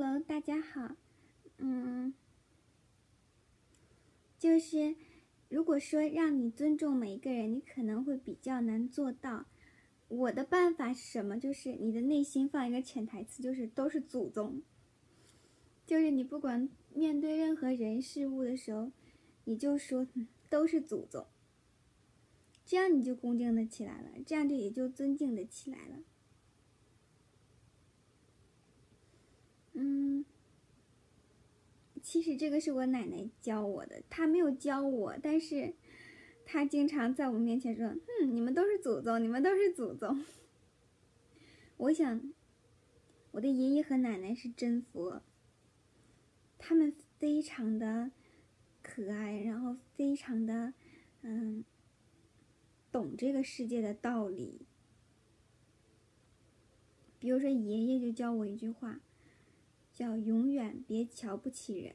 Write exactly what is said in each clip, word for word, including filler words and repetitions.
Hello， 大家好。嗯，就是如果说让你尊重每一个人，你可能会比较难做到。我的办法是什么？就是你的内心放一个潜台词，就是都是祖宗。就是你不管面对任何人事物的时候，你就说、嗯、都是祖宗，这样你就恭敬的起来了，这样就也就尊敬的起来了。嗯，其实这个是我奶奶教我的，她没有教我，但是她经常在我面前说：“嗯，你们都是祖宗，你们都是祖宗。”我想，我的爷爷和奶奶是真佛，他们非常的可爱，然后非常的嗯懂这个世界的道理。比如说，爷爷就教我一句话，叫“永远别瞧不起人”。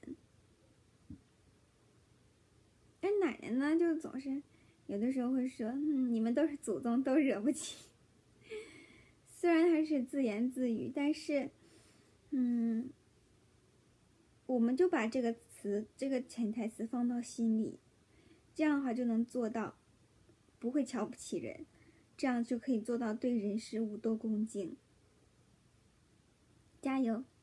而奶奶呢，就总是有的时候会说：“嗯，你们都是祖宗，都惹不起。”虽然他是自言自语，但是，嗯，我们就把这个词、这个潜台词放到心里，这样的话就能做到不会瞧不起人，这样就可以做到对人事物都恭敬。加油！